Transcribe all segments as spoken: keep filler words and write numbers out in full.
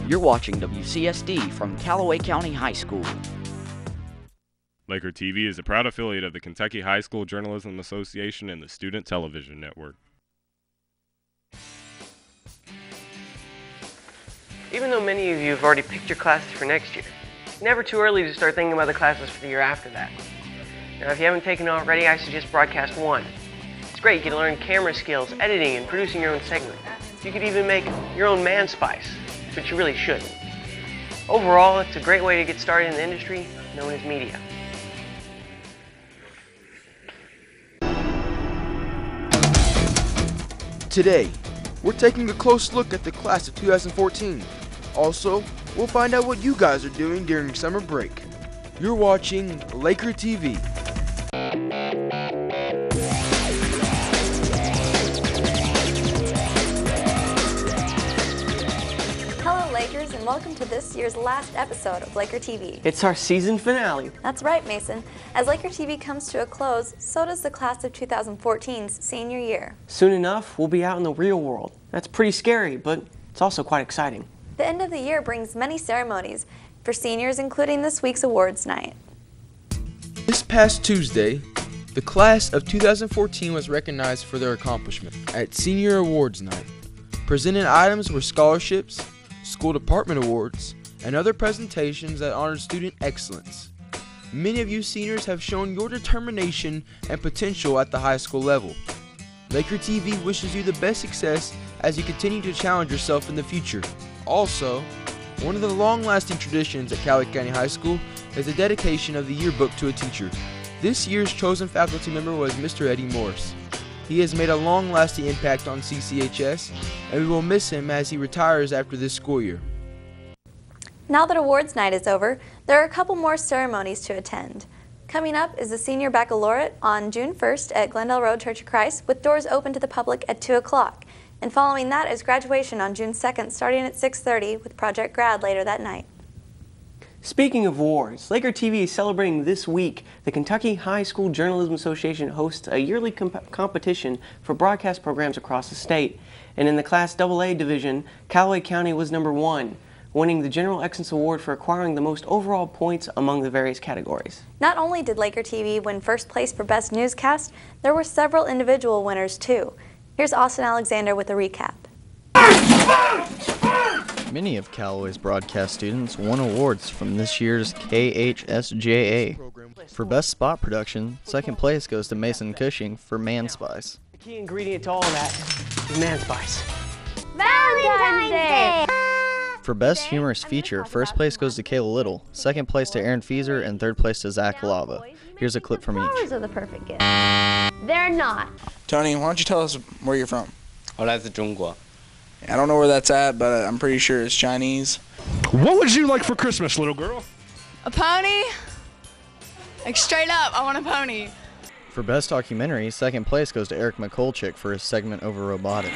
You're watching W C S D from Calloway County High School. Laker T V is a proud affiliate of the Kentucky High School Journalism Association and the Student Television Network. Even though many of you have already picked your classes for next year, it's never too early to start thinking about the classes for the year after that. Now, if you haven't taken it already, I suggest Broadcast One. It's great. You get to learn camera skills, editing, and producing your own segment. You could even make your own man spice, but you really shouldn't. Overall, it's a great way to get started in the industry known as media. Today, we're taking a close look at the class of two thousand fourteen. Also, we'll find out what you guys are doing during summer break. You're watching Laker T V. Hello Lakers, and welcome to this year's last episode of Laker T V. It's our season finale. That's right, Mason. As Laker T V comes to a close, so does the class of two thousand fourteen's senior year. Soon enough, we'll be out in the real world. That's pretty scary, but it's also quite exciting. The end of the year brings many ceremonies for seniors, including this week's awards night. This past Tuesday, the class of two thousand fourteen was recognized for their accomplishment at Senior Awards Night. Presented items were scholarships, school department awards, and other presentations that honored student excellence. Many of you seniors have shown your determination and potential at the high school level. Laker T V wishes you the best success as you continue to challenge yourself in the future. Also, one of the long-lasting traditions at Calloway County High School is the dedication of the yearbook to a teacher. This year's chosen faculty member was Mister Eddie Morris. He has made a long-lasting impact on C C H S, and we will miss him as he retires after this school year. Now that awards night is over, there are a couple more ceremonies to attend. Coming up is the Senior Baccalaureate on June first at Glendale Road Church of Christ, with doors open to the public at two o'clock. And following that is graduation on June second, starting at six thirty, with Project Grad later that night. Speaking of awards, Laker T V is celebrating this week. The Kentucky High School Journalism Association hosts a yearly comp competition for broadcast programs across the state. And in the Class double A division, Calloway County was number one, winning the General Excellence Award for acquiring the most overall points among the various categories. Not only did Laker T V win first place for Best Newscast, there were several individual winners too. Here's Austin Alexander with a recap. Many of Callaway's broadcast students won awards from this year's K H S J A. For Best Spot Production, second place goes to Mason Cushing for Man Spice. The key ingredient to all of that is man spice. Valentine's Day! For Best Humorous Feature, first place goes to Kayla Little, second place to Aaron Feeser, and third place to Zach Lava. Here's a clip from each. Flowers are the perfect gift. They're not. Tony, why don't you tell us where you're from? 我来自中国. I don't know where that's at, but I'm pretty sure it's Chinese. What would you like for Christmas, little girl? A pony? Like straight up, I want a pony. For Best Documentary, second place goes to Eric McColchick for his segment over robotics.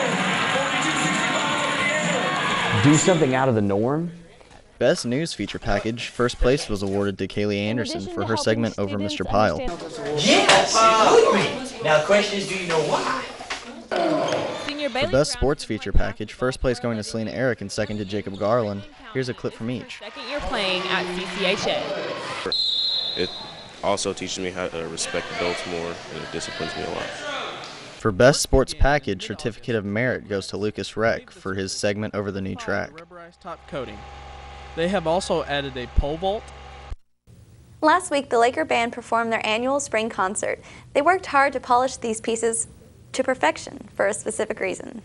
Do something out of the norm? Best News Feature Package, first place was awarded to Kaylee Anderson for her segment over Mister Pyle. Yes, absolutely. Now the question is, do you know why? For Best Sports Feature Package, first place going to Selena Eric and second to Jacob Garland. Here's a clip from each. Second year playing at C C H A. It also teaches me how to respect adults more, and it disciplines me a lot. For Best Sports Package, Certificate of Merit goes to Lucas Reck for his segment over the new track. Rubberized top coating. They have also added a pole vault. Last week, the Laker Band performed their annual spring concert. They worked hard to polish these pieces to perfection for a specific reason.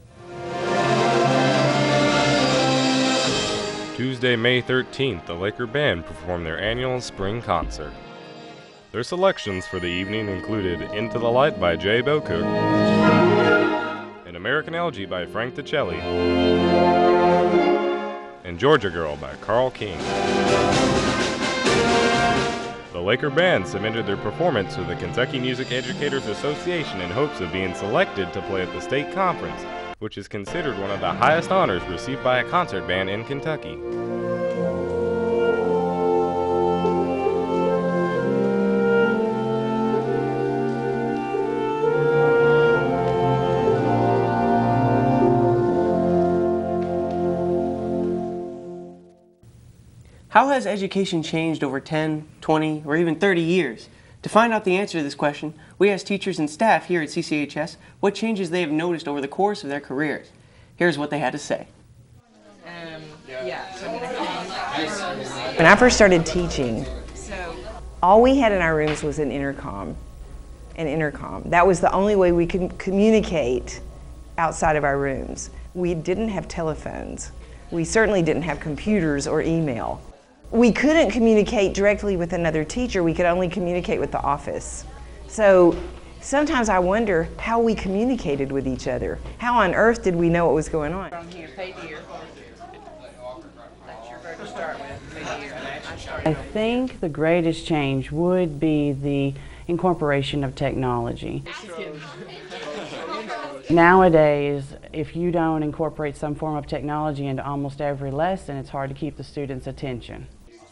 Tuesday, May thirteenth, the Laker Band performed their annual spring concert. Their selections for the evening included Into the Light by Jay Bocook, An American Elegy by Frank Ticelli, and Georgia Girl by Carl King. The Laker Band submitted their performance to the Kentucky Music Educators Association in hopes of being selected to play at the state conference, which is considered one of the highest honors received by a concert band in Kentucky. How has education changed over ten, twenty, or even thirty years? To find out the answer to this question, we asked teachers and staff here at C C H S what changes they have noticed over the course of their careers. Here's what they had to say. Um, yeah, so I'm gonna hang. When I first started teaching, all we had in our rooms was an intercom. An intercom. That was the only way we could communicate outside of our rooms. We didn't have telephones. We certainly didn't have computers or email. We couldn't communicate directly with another teacher. We could only communicate with the office. So sometimes I wonder how we communicated with each other. How on earth did we know what was going on? From here, pay dear. That's your verb to start with, pay dear. I started. I think the greatest change would be the incorporation of technology. Nowadays, if you don't incorporate some form of technology into almost every lesson, it's hard to keep the students' attention.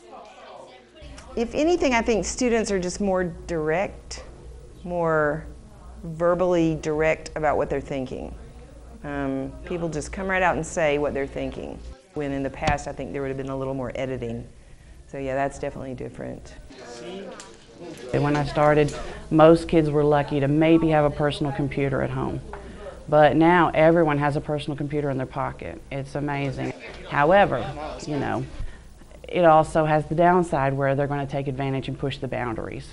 If anything, I think students are just more direct, more verbally direct about what they're thinking. Um, people just come right out and say what they're thinking. When in the past, I think there would have been a little more editing. So yeah, that's definitely different. When I started, most kids were lucky to maybe have a personal computer at home. But now everyone has a personal computer in their pocket. It's amazing. However, you know, it also has the downside where they're going to take advantage and push the boundaries.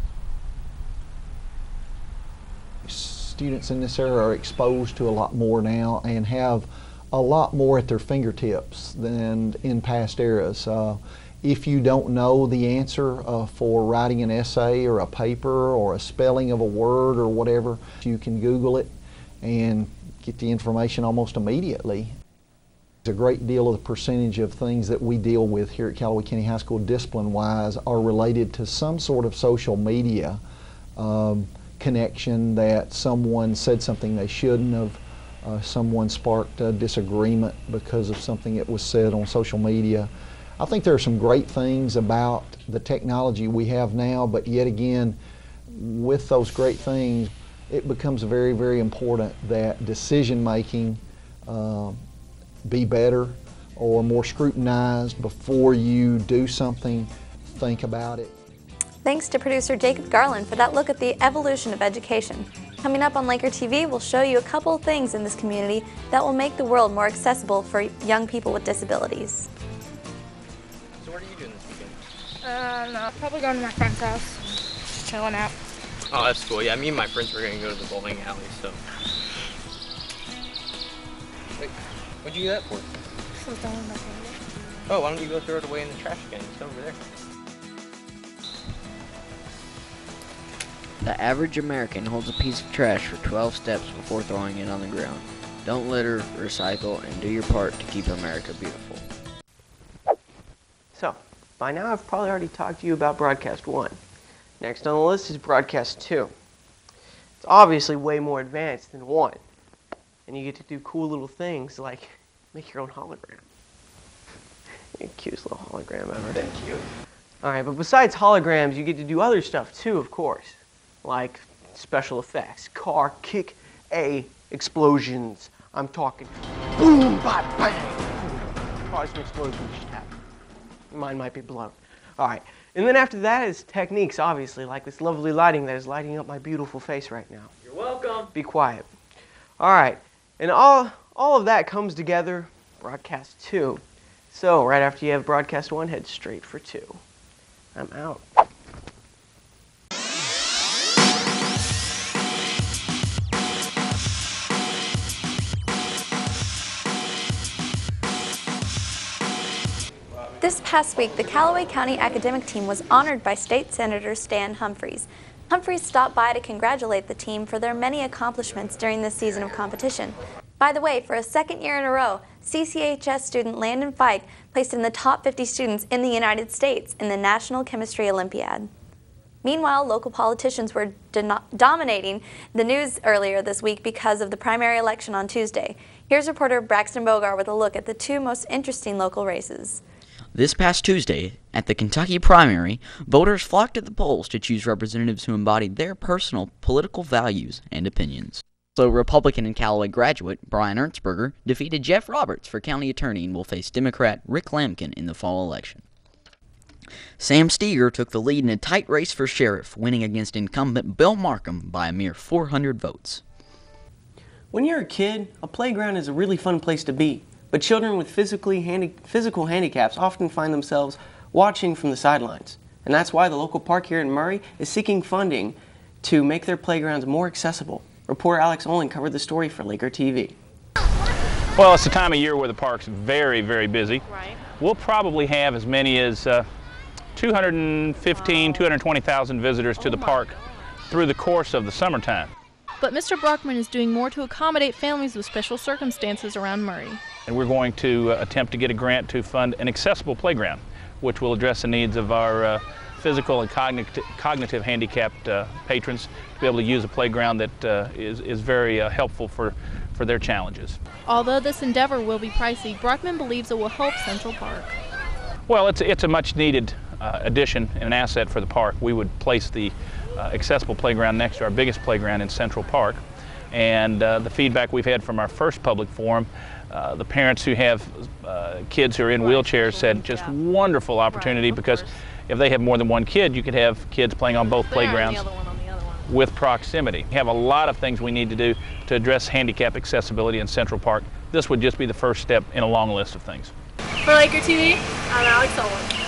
Students in this era are exposed to a lot more now and have a lot more at their fingertips than in past eras. Uh, if you don't know the answer uh, for writing an essay or a paper or a spelling of a word or whatever, you can Google it and get the information almost immediately. A great deal of the percentage of things that we deal with here at Calloway County High School discipline-wise are related to some sort of social media um, connection, that someone said something they shouldn't have, uh, someone sparked a disagreement because of something that was said on social media. I think there are some great things about the technology we have now, but yet again, with those great things, it becomes very, very important that decision-making uh, be better or more scrutinized before you do something. Think about it. Thanks to producer Jacob Garland for that look at the evolution of education. Coming up on Laker T V, we'll show you a couple of things in this community that will make the world more accessible for young people with disabilities. So what are you doing this weekend? Uh, no, probably going to my friend's house, just chilling out. Oh, that's cool. Yeah, me and my friends were going to go to the bowling alley, so. Wait, what'd you do that for? So done with my candy. Oh, why don't you go throw it away in the trash can? It's over there. The average American holds a piece of trash for twelve steps before throwing it on the ground. Don't litter, recycle, and do your part to keep America beautiful. So, by now I've probably already talked to you about Broadcast one. Next on the list is Broadcast two. It's obviously way more advanced than one. And you get to do cool little things like make your own hologram. Cutest little hologram ever. Thank you. Alright, but besides holograms, you get to do other stuff too, of course. Like special effects, car kick A explosions. I'm talking boom, bop, bang. Probably some explosions just happened. Mine might be blown. Alright, and then after that is techniques, obviously, like this lovely lighting that is lighting up my beautiful face right now. You're welcome. Be quiet. Alright, and all, all of that comes together, Broadcast two. So, right after you have Broadcast one, head straight for two. I'm out. This past week, the Calloway County academic team was honored by State Senator Stan Humphreys. Humphreys stopped by to congratulate the team for their many accomplishments during this season of competition. By the way, for a second year in a row, C C H S student Landon Fike placed in the top fifty students in the United States in the National Chemistry Olympiad. Meanwhile, local politicians were dominating the news earlier this week because of the primary election on Tuesday. Here's reporter Braxton Bogar with a look at the two most interesting local races. This past Tuesday, at the Kentucky primary, voters flocked to the polls to choose representatives who embodied their personal political values and opinions. So Republican and Callaway graduate Brian Ernsberger defeated Jeff Roberts for county attorney and will face Democrat Rick Lampkin in the fall election. Sam Steger took the lead in a tight race for sheriff, winning against incumbent Bill Markham by a mere four hundred votes. When you're a kid, a playground is a really fun place to be, but children with physically handi- physical handicaps often find themselves watching from the sidelines. And that's why the local park here in Murray is seeking funding to make their playgrounds more accessible. Reporter Alex Olin covered the story for Laker T V. Well, it's the time of year where the park's very, very busy. Right. We'll probably have as many as uh, two hundred fifteen, two hundred twenty thousand visitors to the park through the course of the summertime. But Mister Brockman is doing more to accommodate families with special circumstances around Murray. And we're going to uh, attempt to get a grant to fund an accessible playground, which will address the needs of our uh, physical and cognitive, cognitive handicapped uh, patrons to be able to use a playground that uh, is, is very uh, helpful for, for their challenges. Although this endeavor will be pricey, Brockman believes it will help Central Park. Well, it's, it's a much needed uh, addition and an asset for the park. We would place the uh, accessible playground next to our biggest playground in Central Park. And uh, the feedback we've had from our first public forum, uh, the parents who have uh, kids who are in wheelchairs said just wonderful opportunity, because if they have more than one kid, you could have kids playing on both playgrounds with proximity. We have a lot of things we need to do to address handicap accessibility in Central Park. This would just be the first step in a long list of things. For Laker T V, I'm Alex Olin.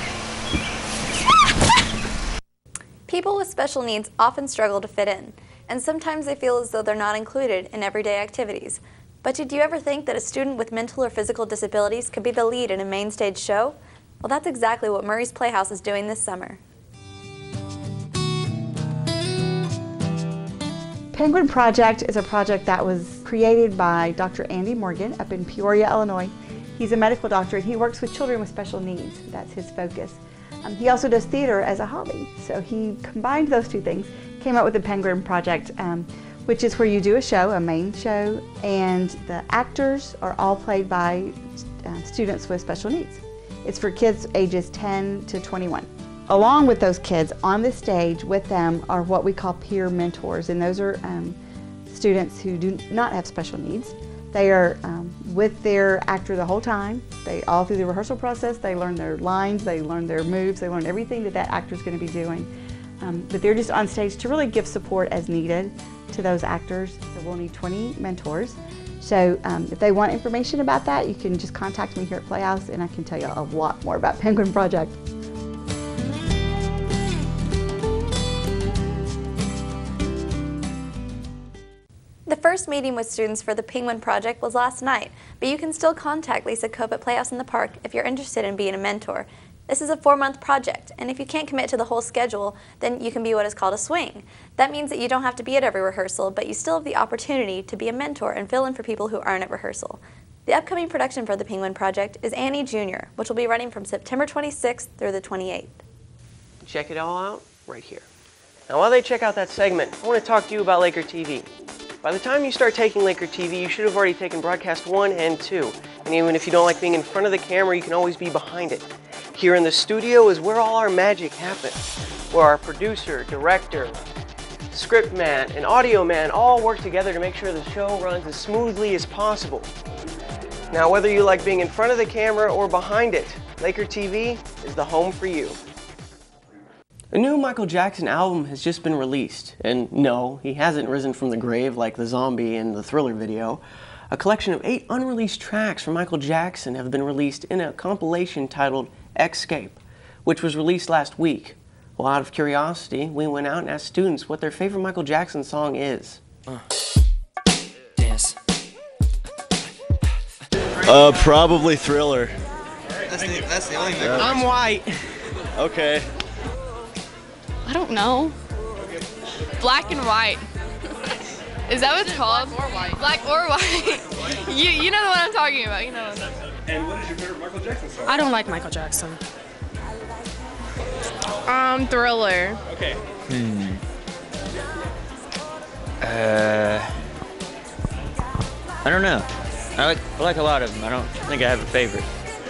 People with special needs often struggle to fit in, and sometimes they feel as though they're not included in everyday activities. But did you ever think that a student with mental or physical disabilities could be the lead in a main stage show? Well, that's exactly what Murray's Playhouse is doing this summer. Penguin Project is a project that was created by Doctor Andy Morgan up in Peoria, Illinois. He's a medical doctor and he works with children with special needs. That's his focus. Um, he also does theater as a hobby. So he combined those two things, came up with the Penguin Project, um, which is where you do a show, a main show, and the actors are all played by uh, students with special needs. It's for kids ages ten to twenty-one. Along with those kids on the stage with them are what we call peer mentors, and those are um, students who do not have special needs. They are um, with their actor the whole time. They all through the rehearsal process, they learn their lines, they learn their moves, they learn everything that that actor is going to be doing. Um, but they're just on stage to really give support as needed to those actors. So we'll need twenty mentors. So um, if they want information about that, you can just contact me here at Playhouse and I can tell you a lot more about Penguin Project. The first meeting with students for the Penguin Project was last night, but you can still contact Lisa Cope at Playhouse in the Park if you're interested in being a mentor. This is a four-month project, and if you can't commit to the whole schedule, then you can be what is called a swing. That means that you don't have to be at every rehearsal, but you still have the opportunity to be a mentor and fill in for people who aren't at rehearsal. The upcoming production for the Penguin Project is Annie Junior, which will be running from September twenty-sixth through the twenty-eighth. Check it all out right here. Now while they check out that segment, I want to talk to you about Laker T V. By the time you start taking Laker T V, you should have already taken broadcast one and two. And even if you don't like being in front of the camera, you can always be behind it. Here in the studio is where all our magic happens, where our producer, director, script man, and audio man all work together to make sure the show runs as smoothly as possible. Now, whether you like being in front of the camera or behind it, Laker T V is the home for you. A new Michael Jackson album has just been released, and no, he hasn't risen from the grave like the zombie in the Thriller video. A collection of eight unreleased tracks from Michael Jackson have been released in a compilation titled Escape, which was released last week. Well, out of curiosity, we went out and asked students what their favorite Michael Jackson song is. Uh. Dance. Uh, probably Thriller. That's the, that's the only thing. Yeah. I'm white. Okay. I don't know. Black and white. Is that what it's called? Black or white. Black or white. you you know the one I'm talking about. You know what I'm talking about. And what is your favorite Michael Jackson song? I don't like Michael Jackson. Um, Thriller. Okay. Hmm. Uh, I don't know. I like I like a lot of them. I don't think I have a favorite.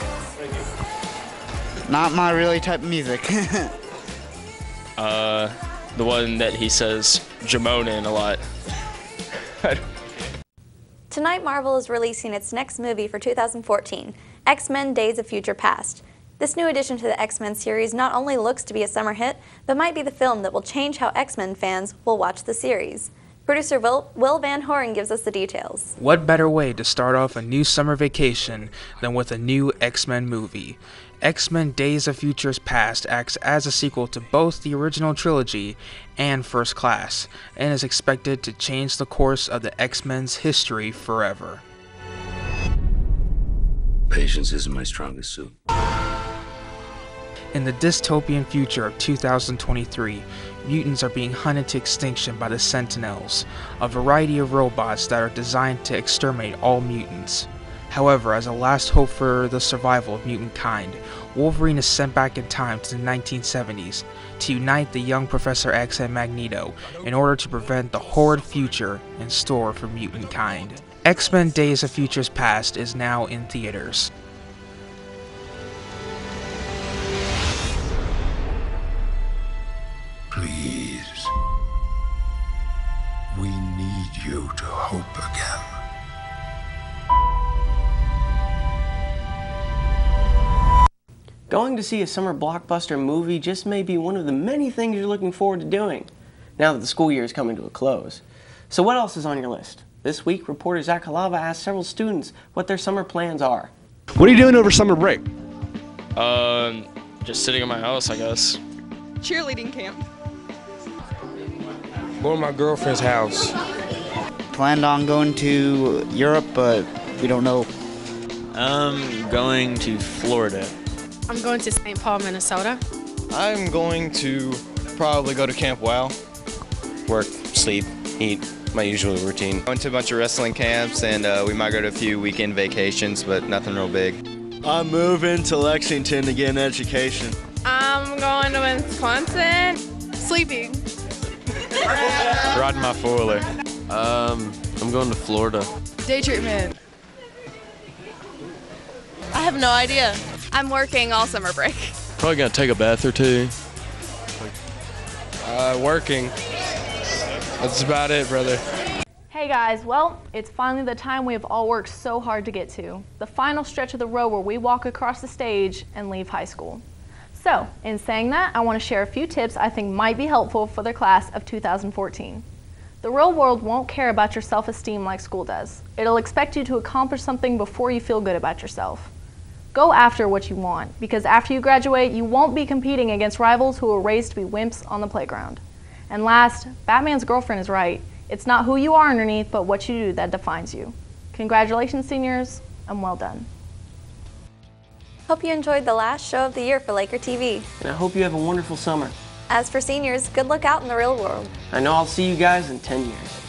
Not my really type of music. uh, the one that he says Jamona in a lot. Tonight, Marvel is releasing its next movie for two thousand fourteen, X-Men Days of Future Past. This new addition to the X-Men series not only looks to be a summer hit, but might be the film that will change how X-Men fans will watch the series. Producer Will, Will Van Horn gives us the details. What better way to start off a new summer vacation than with a new X-Men movie? X-Men Days of Futures Past acts as a sequel to both the original trilogy and First Class, and is expected to change the course of the X-Men's history forever. Patience isn't my strongest suit. In the dystopian future of two thousand twenty-three, mutants are being hunted to extinction by the Sentinels, a variety of robots that are designed to exterminate all mutants. However, as a last hope for the survival of mutant kind, Wolverine is sent back in time to the nineteen seventies to unite the young Professor X and Magneto in order to prevent the horrid future in store for mutant kind. X-Men Days of Futures Past is now in theaters. Please. We need you to hope again. Going to see a summer blockbuster movie just may be one of the many things you're looking forward to doing, now that the school year is coming to a close. So what else is on your list? This week, reporter Zach Halava asked several students what their summer plans are. What are you doing over summer break? Um, just sitting in my house, I guess. Cheerleading camp. Going to my girlfriend's house. Planned on going to Europe, but we don't know. Um, going to Florida. I'm going to Saint Paul, Minnesota. I'm going to probably go to Camp Wow. Work, sleep, eat, my usual routine. Went to a bunch of wrestling camps, and uh, we might go to a few weekend vacations, but nothing real big. I'm moving to Lexington to get an education. I'm going to Wisconsin. Sleeping. Riding my four-wheeler. Um, I'm going to Florida. Day treatment. I have no idea. I'm working all summer break. Probably gonna take a bath or two. Uh, working. That's about it, brother. Hey guys, well, it's finally the time we have all worked so hard to get to. The final stretch of the road where we walk across the stage and leave high school. So, in saying that, I want to share a few tips I think might be helpful for the class of two thousand fourteen. The real world won't care about your self-esteem like school does. It'll expect you to accomplish something before you feel good about yourself. Go after what you want, because after you graduate, you won't be competing against rivals who were raised to be wimps on the playground. And last, Batman's girlfriend is right. It's not who you are underneath, but what you do that defines you. Congratulations, seniors, and well done. Hope you enjoyed the last show of the year for Laker T V. And I hope you have a wonderful summer. As for seniors, good luck out in the real world. I know I'll see you guys in ten years.